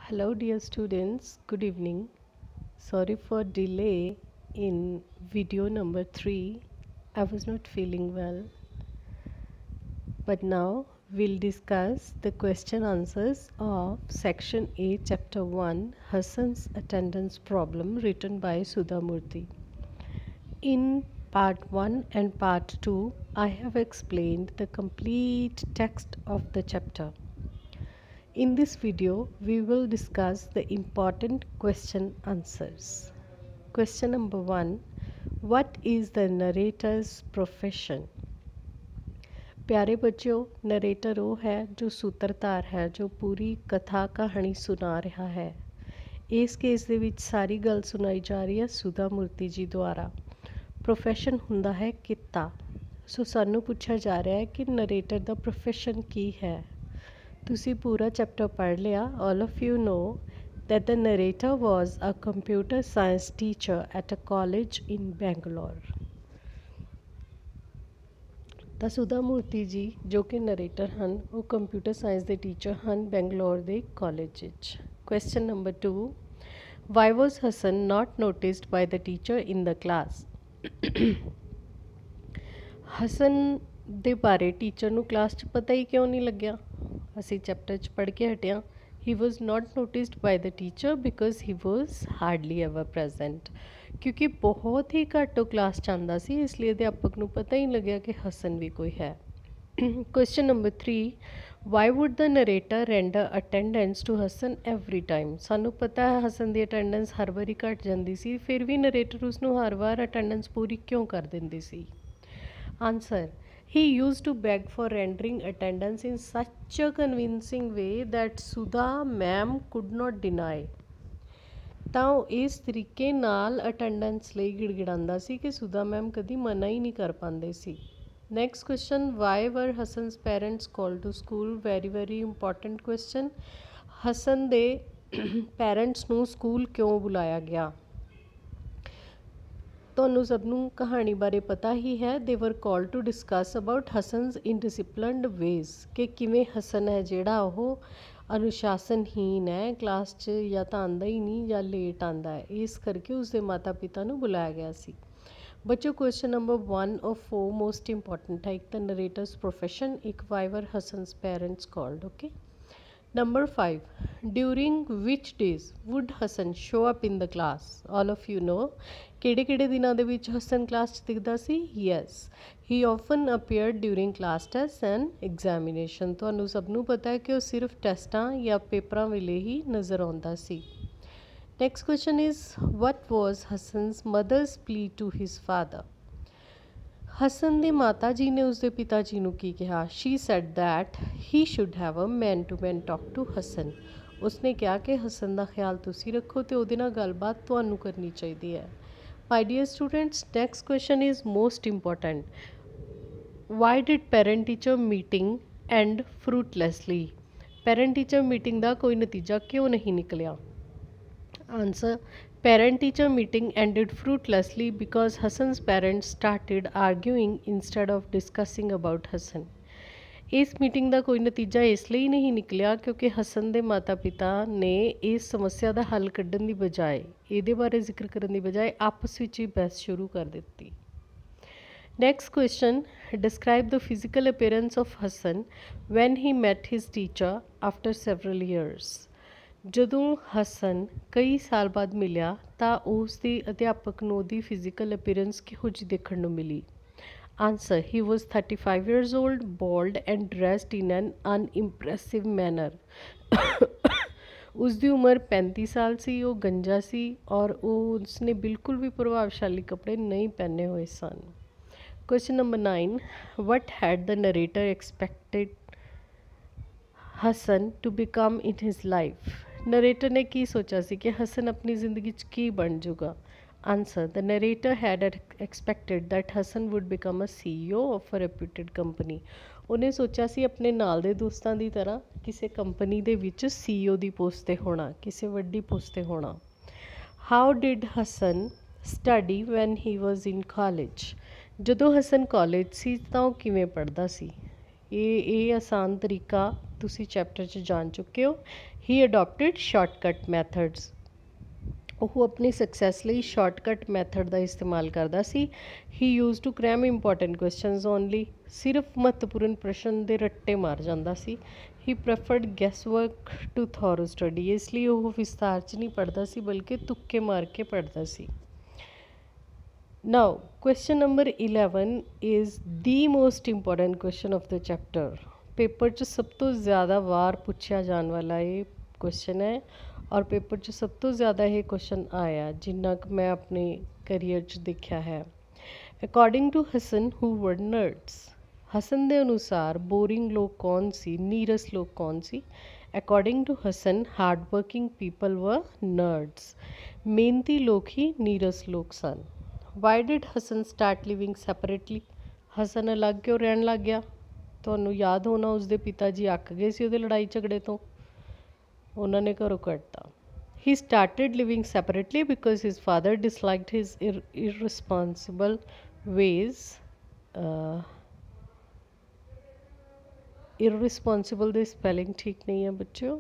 Hello dear students, good evening. Sorry for delay in video number 3. I was not feeling well. But now we'll discuss the question answers of section A chapter 1 Hassan's attendance problem written by Sudha Murthy. In part 1 and part 2 I have explained the complete text of the chapter. In this video, we will discuss the important question answers. Question number 1. What is the narrator's profession? प्यारे बच्चों, narrator वो है जो सूत्रधार है जो पूरी कथा कहानी सुना रहा है। इस केस ਦੇ ਵਿੱਚ ਸਾਰੀ ਗੱਲ ਸੁਣਾਈ ਜਾ ਰਹੀ ਹੈ ਸੁਧਾ ਮੂਰਤੀ ਜੀ ਦੁਆਰਾ। ਪ੍ਰੋਫੈਸ਼ਨ ਹੁੰਦਾ ਹੈ ਕਿੱਤਾ। ਸੋ ਸਾਨੂੰ ਪੁੱਛਿਆ ਜਾ ਰਿਹਾ ਹੈ ਕਿ ਨਰੇਟਰ ਦਾ ਪ੍ਰੋਫੈਸ਼ਨ ਕੀ ਹੈ। ਤੁਸੀਂ ਪੂਰਾ ਚੈਪਟਰ ਪੜ੍ਹ ਲਿਆ। All of you know that the narrator was a computer science teacher at a college in Bangalore. ਤਾਂ ਸੁਧਾ ਮੂਰਤੀ ਜੀ ਜੋ ਕਿ ਨਰੇਟਰ ਹਨ ਉਹ ਕੰਪਿਊਟਰ ਸਾਇੰਸ ਦੇ ਟੀਚਰ ਹਨ ਬੈਂਗਲੌਰ ਦੇ ਕਾਲਜ ਵਿੱਚ। Question number 2 Why was Hassan not noticed by the teacher in the class? Hasan ਦੇ ਬਾਰੇ ਟੀਚਰ ਨੂੰ ਕਲਾਸ 'ਚ ਪਤਾ ਹੀ ਕਿਉਂ ਨਹੀਂ ਲੱਗਿਆ? ਅਸੀਂ ਚੈਪਟਰ 'ਚ ਪੜ੍ਹ ਕੇ ਹਟਿਆ। He was not noticed by the teacher because he was hardly ever present. ਕਿਉਂਕਿ ਬਹੁਤ ਹੀ ਘੱਟ ਉਹ ਕਲਾਸ 'ਚ ਆਉਂਦਾ ਸੀ, ਇਸ ਲਈ ਅਧਿਆਪਕ ਨੂੰ ਪਤਾ ਹੀ ਨਹੀਂ ਲੱਗਿਆ ਕਿ ਹਸਨ ਵੀ ਕੋਈ ਹੈ। Question number 3 why would the narrator render attendance to Hasan every time? ਸਾਨੂੰ ਪਤਾ ਹੈ ਹਸਨ ਦੀ ਅਟੈਂਡੈਂਸ ਹਰ ਵਾਰੀ ਘੱਟ ਜਾਂਦੀ ਸੀ, ਫਿਰ ਵੀ ਨਰੇਟਰ ਉਸਨੂੰ ਹਰ ਵਾਰ ਅਟੈਂਡੈਂਸ ਪੂਰੀ ਕਿਉਂ ਕਰ ਦਿੰਦੀ ਸੀ? Answer. He used to beg for rendering attendance in such a convincing way that Sudha ma'am could not deny. ਤਾਂ ਉਹ ਇਸ ਤਰੀਕੇ ਨਾਲ ਅਟੈਂਡੈਂਸ ਲਈ ਗਿੜਗਿੜਾਉਂਦਾ ਸੀ ਕਿ ਸੁਧਾ ਮੈਮ ਕਦੀ ਮਨਾ ਹੀ ਨਹੀਂ ਕਰ ਪਾਉਂਦੇ ਸੀ। Next question why were Hasan's parents call to school? Very important question. Hasan ਦੇ ਪੈਰੈਂਟਸ ਨੂੰ ਸਕੂਲ ਕਿਉਂ ਬੁਲਾਇਆ ਗਿਆ? ਤੁਹਾਨੂੰ ਸਭ ਨੂੰ ਕਹਾਣੀ ਬਾਰੇ ਪਤਾ ਹੀ ਹੈ। They were call to discuss about Hasan's indisciplined ways ਕਿ ਕਿਵੇਂ ਹਸਨ ਹੈ ਜਿਹੜਾ ਉਹ ਅਨੁਸ਼ਾਸਨਹੀਨ ਹੈ, ਕਲਾਸ 'ਚ ਜਾਂ ਤਾਂ ਆਉਂਦਾ ਹੀ ਨਹੀਂ ਜਾਂ ਲੇਟ ਆਉਂਦਾ ਹੈ, ਇਸ ਕਰਕੇ ਉਸਦੇ ਮਾਤਾ ਪਿਤਾ ਨੂੰ ਬੁਲਾਇਆ ਗਿਆ ਸੀ। ਬੱਚੋ question number 1 of 4 most important ਹੈ। ਇੱਕ ਤਾਂ ਨਰੇਟਰਸ ਪ੍ਰੋਫੈਸ਼ਨ, ਇੱਕ why were Hassan's parents called. Okay. Number 5. During which days would Hassan show up in the class? All of you know ਕਿਹੜੇ ਦਿਨਾਂ ਦੇ ਵਿੱਚ ਹਸਨ ਕਲਾਸ 'ਚ ਦਿਖਦਾ ਸੀ? Yes, he often appeared during class tests and examination. ਤੁਹਾਨੂੰ ਸਭ ਨੂੰ ਪਤਾ ਹੈ ਕਿ ਉਹ ਸਿਰਫ ਟੈਸਟਾਂ ਜਾਂ ਪੇਪਰਾਂ ਵੇਲੇ ਹੀ ਨਜ਼ਰ ਆਉਂਦਾ ਸੀ। Next question is what was Hassan's mother's plea to his father? Hasan ਦੀ ਮਾਤਾ ਜੀ ਨੇ ਉਸਦੇ ਪਿਤਾ ਜੀ ਨੂੰ ਕੀ ਕਿਹਾ? She said that he should have a man to man talk to Hassan. ਉਸਨੇ ਕਿਹਾ ਕਿ ਹਸਨ ਦਾ ਖਿਆਲ ਤੁਸੀਂ ਰੱਖੋ ਅਤੇ ਉਹਦੇ ਨਾਲ ਗੱਲਬਾਤ ਤੁਹਾਨੂੰ ਕਰਨੀ ਚਾਹੀਦੀ ਹੈ। My dear students, next question is most important. Why did parent teacher meeting end fruitlessly? Parent teacher meeting ਦਾ ਕੋਈ ਨਤੀਜਾ ਕਿਉਂ ਨਹੀਂ ਨਿਕਲਿਆ? Answer. Parent-teacher meeting ended fruitlessly because Hassan's parents started arguing instead of discussing about Hassan. ਇਸ meeting ਦਾ ਕੋਈ ਨਤੀਜਾ ਇਸ ਲਈ ਨਹੀਂ ਨਿਕਲਿਆ ਕਿਉਂਕਿ ਹਸਨ ਦੇ ਮਾਤਾ ਪਿਤਾ ਨੇ ਇਸ ਸਮੱਸਿਆ ਦਾ ਹੱਲ ਕੱਢਣ ਦੀ ਬਜਾਏ, ਇਹਦੇ ਬਾਰੇ ਜ਼ਿਕਰ ਕਰਨ ਦੀ ਬਜਾਏ ਆਪਸ ਵਿੱਚ ਹੀ ਬਹਿਸ ਸ਼ੁਰੂ ਕਰ ਦਿੱਤੀ। Next question. Describe the physical appearance of Hassan when he met his teacher after several years. ਜਦੋਂ ਹਸਨ ਕਈ ਸਾਲ ਬਾਅਦ ਮਿਲਿਆ ਤਾਂ ਉਸ ਦੀ ਅਧਿਆਪਕ ਨੂੰ ਉਹਦੀ ਫਿਜ਼ੀਕਲ ਅਪੀਅਰੈਂਸ ਕਿਹੋ ਜਿਹੀ ਦੇਖਣ ਨੂੰ ਮਿਲੀ? Answer. He was 35 years old, bald and dressed in an unimpressive manner. ਉਸਦੀ ਉਮਰ 35 ਸਾਲ ਸੀ, ਉਹ ਗੰਜਾ ਸੀ ਔਰ ਉਸਨੇ ਬਿਲਕੁਲ ਵੀ ਪ੍ਰਭਾਵਸ਼ਾਲੀ ਕੱਪੜੇ ਨਹੀਂ ਪਹਿਨੇ ਹੋਏ ਸਨ। Question number 9 what had the narrator expected Hassan to become in his life? Narrator ਨੇ ਕੀ ਸੋਚਿਆ ਸੀ ਕਿ ਹਸਨ ਆਪਣੀ ਜ਼ਿੰਦਗੀ 'ਚ ਕੀ ਬਣ ਜਾਊਗਾ? Answer. The narrator had expected that Hassan would become a CEO of a reputed company. ਉਹਨੇ ਸੋਚਿਆ ਸੀ ਆਪਣੇ ਨਾਲ ਦੇ ਦੋਸਤਾਂ ਦੀ ਤਰ੍ਹਾਂ ਕਿਸੇ ਕੰਪਨੀ ਦੇ ਵਿੱਚ CEO ਦੀ ਪੋਸਟ 'ਤੇ ਹੋਣਾ, ਕਿਸੇ ਵੱਡੀ ਪੋਸਟ 'ਤੇ ਹੋਣਾ। How did Hassan study when he was in college? ਜਦੋਂ ਹਸਨ ਕਾਲਜ ਸੀ ਤਾਂ ਉਹ ਕਿਵੇਂ ਪੜ੍ਹਦਾ ਸੀ? ਇਹ ਆਸਾਨ ਤਰੀਕਾ ਤੁਸੀਂ ਚੈਪਟਰ 'ਚ ਜਾਣ ਚੁੱਕੇ ਹੋ। ਹੀ ਅਡੋਪਟਡ ਸ਼ਾਰਟਕਟ ਮੈਥਡਸ, ਉਹ ਆਪਣੀ ਸਕਸੈਸ ਲਈ ਸ਼ਾਰਟਕਟ ਮੈਥਡ ਦਾ ਇਸਤੇਮਾਲ ਕਰਦਾ ਸੀ। He use to cram important questions only, ਸਿਰਫ ਮਹੱਤਵਪੂਰਨ ਪ੍ਰਸ਼ਨ ਦੇ ਰੱਟੇ ਮਾਰ ਜਾਂਦਾ ਸੀ। He preferred guess work to thorough study, ਇਸ ਲਈ ਉਹ ਵਿਸਤਾਰ 'ਚ ਨਹੀਂ ਪੜ੍ਹਦਾ ਸੀ ਬਲਕਿ ਤੁੱਕੇ ਮਾਰ ਕੇ ਪੜ੍ਹਦਾ ਸੀ। Now question number 11 is the most important question of the chapter. Paper 'ਚ ਸਭ ਤੋਂ ਜ਼ਿਆਦਾ ਵਾਰ ਪੁੱਛਿਆ ਜਾਣ ਵਾਲਾ ਇਹ ਕੁਐਸਚਨ ਹੈ ਔਰ ਪੇਪਰ 'ਚ ਸਭ ਤੋਂ ਜ਼ਿਆਦਾ ਇਹ ਕੁਐਸਚਨ ਆਇਆ ਜਿੰਨਾ ਕੁ ਮੈਂ ਆਪਣੇ ਕਰੀਅਰ 'ਚ ਦੇਖਿਆ ਹੈ। ਅਕੋਰਡਿੰਗ ਟੂ ਹਸਨ ਹੂ ਵਰ ਨਰਡਸ, ਹਸਨ ਦੇ ਅਨੁਸਾਰ ਬੋਰਿੰਗ ਲੋਕ ਕੌਣ ਸੀ, ਨੀਰਸ ਲੋਕ ਕੌਣ ਸੀ। According to Hassan hard working people were nerds, ਮਿਹਨਤੀ ਲੋਕ ਹੀ ਨੀਰਸ ਲੋਕ ਸਨ। Why did Hassan start living separately, Hassan ਅਲੱਗ ਕਿਉਂ ਰਹਿਣ ਲੱਗ ਗਿਆ। ਤੁਹਾਨੂੰ ਯਾਦ ਹੋਣਾ ਉਸਦੇ ਪਿਤਾ ਜੀ ਅੱਕ ਗਏ ਸੀ ਉਹਦੇ ਲੜਾਈ ਝਗੜੇ ਤੋਂ, ਉਹਨਾਂ ਨੇ ਘਰੋਂ ਕੱਢਤਾ। He started living separately because his father disliked his irresponsible ways. Irresponsible ਦੇ spelling ਠੀਕ ਨਹੀਂ ਹੈ ਬੱਚਿਓ,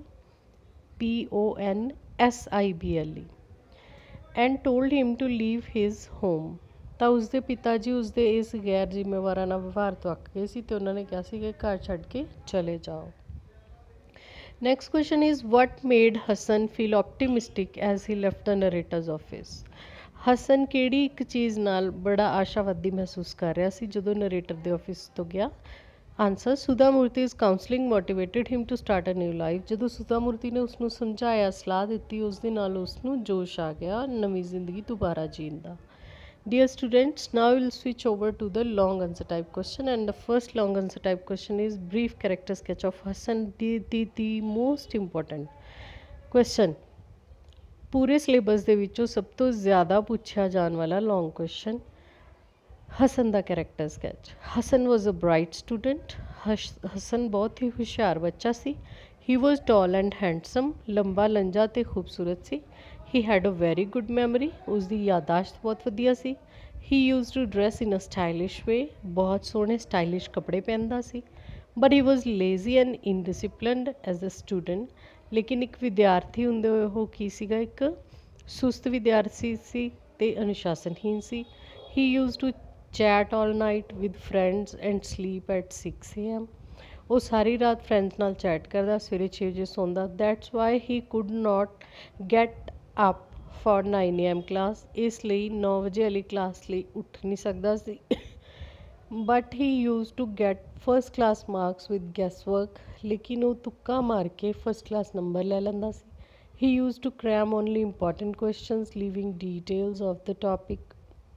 PONSIBLE, and told him to leave his home. ਤਾਂ ਉਸਦੇ ਪਿਤਾ ਜੀ ਉਸਦੇ ਇਸ ਗੈਰ ਜ਼ਿੰਮੇਵਾਰਾਨਾ ਵਿਵਹਾਰ ਤੋਂ ਅੱਕ ਗਏ ਸੀ ਤੇ ਉਹਨਾਂ ਨੇ ਕਿਹਾ ਸੀ ਕਿ ਘਰ ਛੱਡ ਕੇ ਚਲੇ ਜਾਓ। Next question is what made Hassan feel optimistic as he left the narrator's office? Hasan ਕਿਹੜੀ ਇੱਕ ਚੀਜ਼ ਨਾਲ ਬੜਾ ਆਸ਼ਾਵਾਦੀ ਮਹਿਸੂਸ ਕਰ ਰਿਹਾ ਸੀ ਜਦੋਂ ਨਰੇਟਰ ਦੇ ਆਫਿਸ ਤੋਂ ਗਿਆ। Answer, Sudha Murthy's counseling motivated him to start a new life. ਜਦੋਂ ਸੁਧਾ ਮੂਰਤੀ ਨੇ ਉਸਨੂੰ ਸਮਝਾਇਆ, ਸਲਾਹ ਦਿੱਤੀ, ਉਸ ਦੇ ਨਾਲ ਉਸਨੂੰ ਜੋਸ਼ ਆ ਗਿਆ ਨਵੀਂ ਜ਼ਿੰਦਗੀ ਦੁਬਾਰਾ ਜੀਣ ਦਾ। Dear students, now we'll switch over to the long answer type question, and the first long answer type question is brief character sketch of Hassan, the most important question। ਪੂਰੇ ਸਿਲੇਬਸ ਦੇ ਵਿੱਚੋਂ ਸਭ ਤੋਂ ਜ਼ਿਆਦਾ ਪੁੱਛਿਆ ਜਾਣ ਵਾਲਾ ਲੌਂਗ ਕੁਐਸਚਨ, ਹਸਨ ਦਾ character sketch. Hassan was a bright student, Hassan ਬਹੁਤ ਹੀ ਹੁਸ਼ਿਆਰ ਬੱਚਾ ਸੀ। ਹੀ ਵਾਜ਼ ਟਾਲ ਐਂਡ ਹੈਂਡਸਮ, ਲੰਬਾ ਲੰਜਾ ਅਤੇ ਖੂਬਸੂਰਤ ਸੀ। He had a very good memory, ਉਸਦੀ ਯਾਦਾਸ਼ਤ ਬਹੁਤ ਵਧੀਆ ਸੀ। He use to dress in a stylish way, ਬਹੁਤ ਸੋਹਣੇ ਸਟਾਈਲਿਸ਼ ਕੱਪੜੇ ਪਹਿਨਦਾ ਸੀ। But he was lazy and indisciplined as a student, ਲੇਕਿਨ ਇੱਕ ਵਿਦਿਆਰਥੀ ਹੁੰਦੇ ਹੋਏ ਉਹ ਕੀ ਸੀਗਾ, ਇੱਕ ਸੁਸਤ ਵਿਦਿਆਰਥੀ ਸੀ ਅਤੇ ਅਨੁਸ਼ਾਸਨਹੀਨ ਸੀ। He use to chat all night with friends and sleep at 6 AM, ਉਹ ਸਾਰੀ ਰਾਤ ਫਰੈਂਡਸ ਨਾਲ ਚੈਟ ਕਰਦਾ, ਸਵੇਰੇ 6 ਵਜੇ ਸੌਂਦਾ। That's why he could not get up for 9 AM class, ਇਸ ਲਈ 9 ਵਜੇ ਵਾਲੀ ਕਲਾਸ ਲਈ ਉੱਠ ਨਹੀਂ ਸਕਦਾ ਸੀ। But he use to get first class marks with guess work, ਲੇਕਿਨ ਉਹ ਤੁੱਕਾ ਮਾਰ ਕੇ ਫਸਟ ਕਲਾਸ ਨੰਬਰ ਲੈ ਲੈਂਦਾ ਸੀ। He use to cram only important questions leaving details of the topic,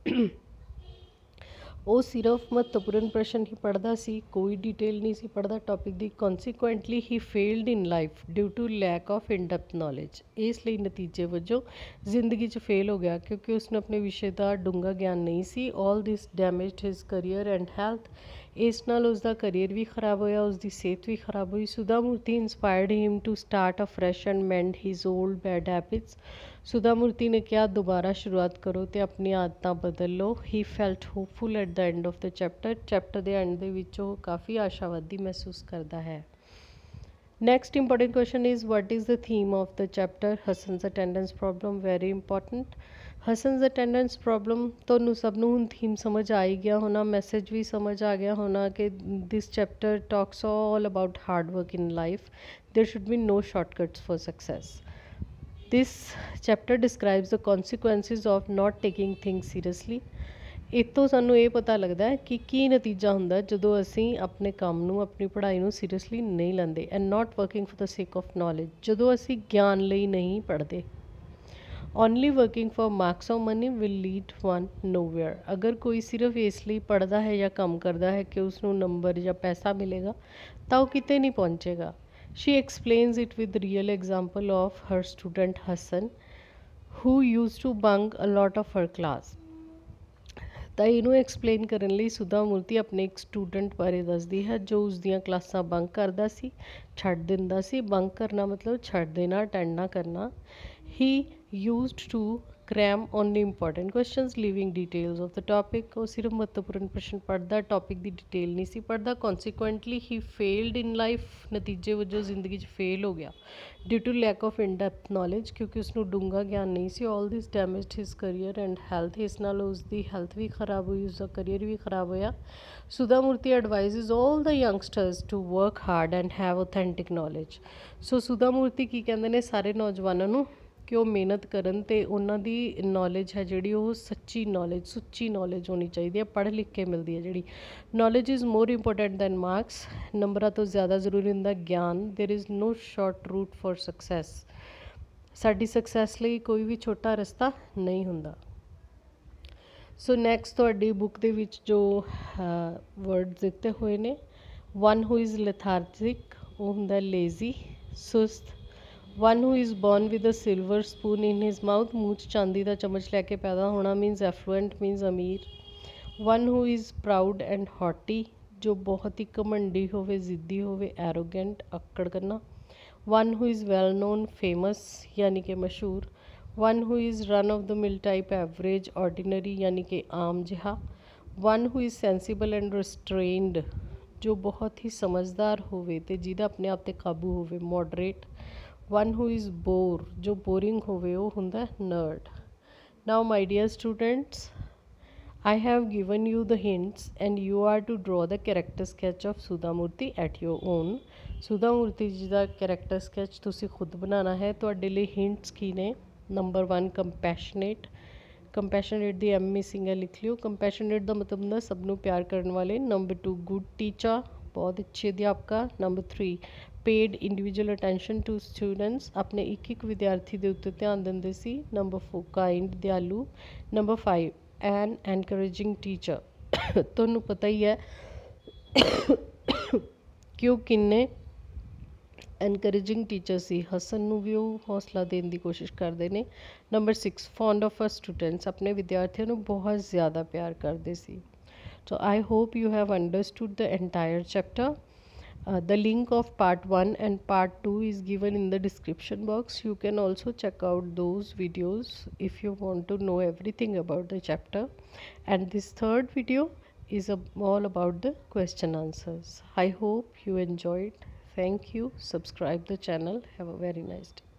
ਉਹ ਸਿਰਫ ਮਹੱਤਵਪੂਰਨ ਪ੍ਰਸ਼ਨ ਹੀ ਪੜ੍ਹਦਾ ਸੀ, ਕੋਈ ਡਿਟੇਲ ਨਹੀਂ ਸੀ ਪੜ੍ਹਦਾ ਟੌਪਿਕ ਦੀ। Consequently he failed in life due to lack of in depth knowledge, ਇਸ ਲਈ ਨਤੀਜੇ ਵਜੋਂ ਜ਼ਿੰਦਗੀ 'ਚ ਫੇਲ ਹੋ ਗਿਆ ਕਿਉਂਕਿ ਉਸਨੂੰ ਆਪਣੇ ਵਿਸ਼ੇ ਦਾ ਡੂੰਘਾ ਗਿਆਨ ਨਹੀਂ ਸੀ। All this damaged his career and health, ਇਸ ਨਾਲ ਉਸਦਾ ਕਰੀਅਰ ਵੀ ਖਰਾਬ ਹੋਇਆ, ਉਸਦੀ ਸਿਹਤ ਵੀ ਖਰਾਬ ਹੋਈ। Sudha Murthy inspired him to start a fresh and mend his old bad habits, Sudha Murthy ਨੇ ਕਿਹਾ ਦੁਬਾਰਾ ਸ਼ੁਰੂਆਤ ਕਰੋ ਅਤੇ ਆਪਣੀਆਂ ਆਦਤਾਂ ਬਦਲ ਲਓ। He felt hopeful at the end of the chapter, chapter ਦੇ ਐਂਡ ਦੇ ਵਿੱਚ ਉਹ ਕਾਫੀ ਆਸ਼ਾਵਾਦੀ ਮਹਿਸੂਸ ਕਰਦਾ ਹੈ। Next important question is what is the theme of the chapter, Hassan's attendance problem, very important. Hassan's attendance problem, ਤੁਹਾਨੂੰ ਸਭ ਨੂੰ ਹੁਣ ਥੀਮ ਸਮਝ ਆ ਹੀ ਗਿਆ ਹੋਣਾ, ਮੈਸੇਜ ਵੀ ਸਮਝ ਆ ਗਿਆ ਹੋਣਾ ਕਿ this chapter talks all about hard work in life, there should be no shortcuts for success. This chapter describes the consequences of not taking things seriously। ਇੱਥੋਂ ਸਾਨੂੰ ਇਹ ਪਤਾ ਲੱਗਦਾ ਹੈ ਕਿ ਕੀ ਨਤੀਜਾ ਹੁੰਦਾ ਜਦੋਂ ਅਸੀਂ ਆਪਣੇ ਕੰਮ ਨੂੰ, ਆਪਣੀ ਪੜ੍ਹਾਈ ਨੂੰ ਸੀਰੀਅਸਲੀ ਨਹੀਂ ਲੈਂਦੇ। And not working for the sake of knowledge, ਜਦੋਂ ਅਸੀਂ ਗਿਆਨ ਲਈ ਨਹੀਂ ਪੜ੍ਹਦੇ। Only working for marks or money will lead one nowhere, ਅਗਰ ਕੋਈ ਸਿਰਫ ਇਸ ਲਈ ਪੜ੍ਹਦਾ ਹੈ ਜਾਂ ਕੰਮ ਕਰਦਾ ਹੈ ਕਿ ਉਸਨੂੰ ਨੰਬਰ ਜਾਂ ਪੈਸਾ ਮਿਲੇਗਾ ਤਾਂ ਉਹ ਕਿਤੇ ਨਹੀਂ ਪਹੁੰਚੇਗਾ। She explains it with real example of her student Hassan, who used to bunk a lot of her class। ਤਾਂ ਇਹਨੂੰ ਐਕਸਪਲੇਨ ਕਰਨ ਲਈ ਸੁਧਾ ਮੂਰਤੀ ਆਪਣੇ ਇੱਕ ਸਟੂਡੈਂਟ ਬਾਰੇ ਦੱਸਦੀ ਹੈ ਜੋ ਉਸ ਦੀਆਂ ਕਲਾਸਾਂ ਬੰਕ ਕਰਦਾ ਸੀ, ਛੱਡ ਦਿੰਦਾ ਸੀ। ਬੰਕ ਕਰਨਾ ਮਤਲਬ ਛੱਡ ਦੇਣਾ, ਅਟੈਂਡ ਨਾ ਕਰਨਾ। He used to cram only important questions leaving details of the topic. वो सिर्फ महत्वपूर्ण प्रश्न पढ़ता, टॉपिक की डिटेल नहीं सी पढ़ता। Consequently he failed in life, नतीजे वजों जिंदगी फेल हो गया due to lack of in depth knowledge, क्योंकि उसनों डूंगा ज्ञान नहीं सी। All this damaged his career and health, इस नाल उसकी हैल्थ भी खराब हुई, उसका करियर भी खराब होया। Sudha Murthy advises all the youngsters to work hard and have authentic knowledge. So Sudha Murthy की कहते हैं सारे नौजवानों कि वो मेहनत करन ते उन्हां दी नॉलेज है जिहड़ी वो सच्ची नॉलेज, सुच्ची नॉलेज होनी चाहिए, पढ़ लिख के मिलती है जिहड़ी। Knowledge is more important than marks, नंबरां तो ज़्यादा जरूरी हुंदा ज्ञान। There is no short route for success, साडी सक्सैस लई कोई भी छोटा रस्ता नहीं हुंदा। सो नैक्सट तुहाडी बुक दे विच जो वर्ड दिते हुए ने, वन हू इज़ लथार्जिक वो हुंदा लेज़ी, सुस्त। One who is born with a silver spoon in his mouth, मूँह च चांदी का चम्मच लैके पैदा होना, मीनस एफ्लुएंट मीनस अमीर। One who is proud and haughty, जो बहुत ही घमंडी होवे, जिद्दी होवे, एरोगेंट अक्कड़ करना। One who is well known famous, यानी कि मशहूर। One who is run of the mill type average ordinary, यानी कि आम जिहा। One who is sensible and restrained, जो बहुत ही समझदार होवे ते जिहदा अपने आप ते काबू होवे, moderate. One who is bore, जो बोरिंग होवे वो हुंदा nerd. Now my dear students, I have given you the hints and you are to draw the character sketch of Sudha Murthy at your own. Sudha Murthy ji ਦਾ character sketch ਤੁਸੀਂ ਖੁਦ ਬਣਾਉਣਾ ਹੈ। ਤੁਹਾਡੇ ਲਈ hints ਕੀ ਨੇ? ਨੰਬਰ 1 compassionate, compassionate ਦੀ M ਮਿਸਿੰਗ ਹੈ, ਲਿਖ ਲਿਓ। compassionate ਦਾ ਮਤਲਬ ਹੁੰਦਾ ਸਭ ਨੂੰ ਪਿਆਰ ਕਰਨ ਵਾਲੇ। ਨੰਬਰ 2 good teacher, बहुत अच्छे अध्यापका। Number 3 paid individual attention to students, अपने एक विद्यार्थी के उत्ते ध्यान देंदे सी। नंबर 4 काइंड, दयालु। नंबर 5 एन एनकरेजिंग टीचर, तुहानू पता ही है कि वो किन्ने एनकरेजिंग टीचर सी, हसन नू भी वो हौसला देने की कोशिश करते हैं। Number 6 fond of a students, अपने विद्यार्थियों को बहुत ज़्यादा प्यार करते सी। So I hope you have understood the entire chapter. The link of part 1 and part 2 is given in the description box. You can also check out those videos if you want to know everything about the chapter. And this third video is all about the question answers. I hope you enjoyed. Thank you. Subscribe the channel. Have a very nice day.